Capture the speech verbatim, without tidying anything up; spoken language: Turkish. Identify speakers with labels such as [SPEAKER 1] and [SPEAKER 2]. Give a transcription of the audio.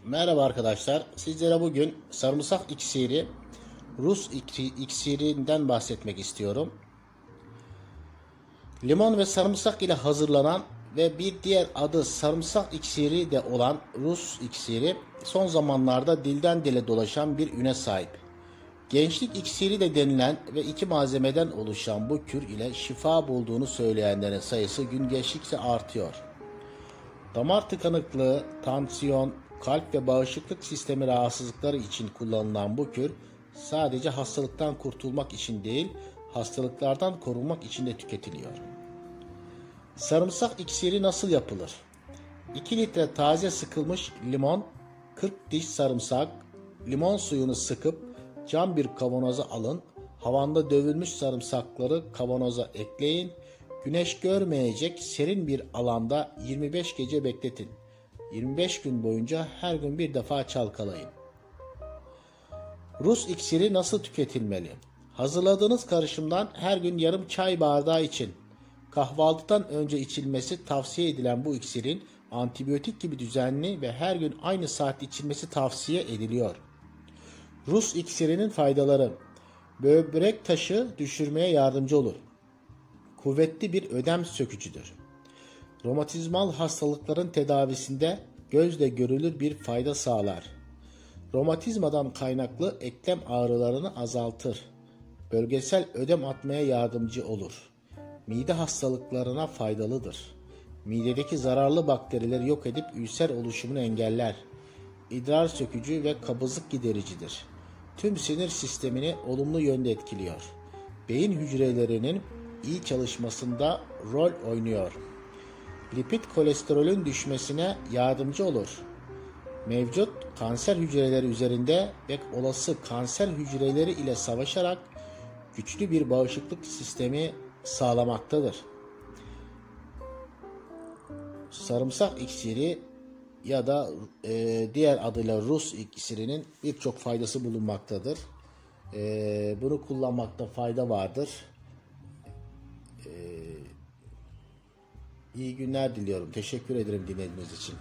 [SPEAKER 1] Merhaba arkadaşlar. Sizlere bugün sarımsak iksiri, Rus iksirinden bahsetmek istiyorum. Limon ve sarımsak ile hazırlanan ve bir diğer adı sarımsak iksiri de olan Rus iksiri son zamanlarda dilden dile dolaşan bir üne sahip. Gençlik iksiri de denilen ve iki malzemeden oluşan bu kür ile şifa bulduğunu söyleyenlerin sayısı gün geçtikçe artıyor. Damar tıkanıklığı, tansiyon, kalp ve bağışıklık sistemi rahatsızlıkları için kullanılan bu kür sadece hastalıktan kurtulmak için değil, hastalıklardan korunmak için de tüketiliyor. Sarımsak iksiri nasıl yapılır? iki litre taze sıkılmış limon, kırk diş sarımsak, limon suyunu sıkıp cam bir kavanoza alın, havanda dövülmüş sarımsakları kavanoza ekleyin, güneş görmeyecek serin bir alanda yirmi beş gece bekletin. yirmi beş gün boyunca her gün bir defa çalkalayın. Rus iksiri nasıl tüketilmeli? Hazırladığınız karışımdan her gün yarım çay bardağı için. Kahvaltıdan önce içilmesi tavsiye edilen bu iksirin antibiyotik gibi düzenli ve her gün aynı saatte içilmesi tavsiye ediliyor. Rus iksirinin faydaları: böbrek taşı düşürmeye yardımcı olur. Kuvvetli bir ödem sökücüdür. Romatizmal hastalıkların tedavisinde gözle görülür bir fayda sağlar. Romatizmadan kaynaklı eklem ağrılarını azaltır. Bölgesel ödem atmaya yardımcı olur. Mide hastalıklarına faydalıdır. Midedeki zararlı bakterileri yok edip ülser oluşumunu engeller. İdrar sökücü ve kabızlık gidericidir. Tüm sinir sistemini olumlu yönde etkiliyor. Beyin hücrelerinin iyi çalışmasında rol oynuyor. Lipid kolesterolün düşmesine yardımcı olur. Mevcut kanser hücreleri üzerinde ve olası kanser hücreleri ile savaşarak güçlü bir bağışıklık sistemi sağlamaktadır. Sarımsak iksiri ya da e, diğer adıyla Rus iksirinin birçok faydası bulunmaktadır. E, bunu kullanmakta fayda vardır. E, iyi günler diliyorum. Teşekkür ederim dinlediğiniz için.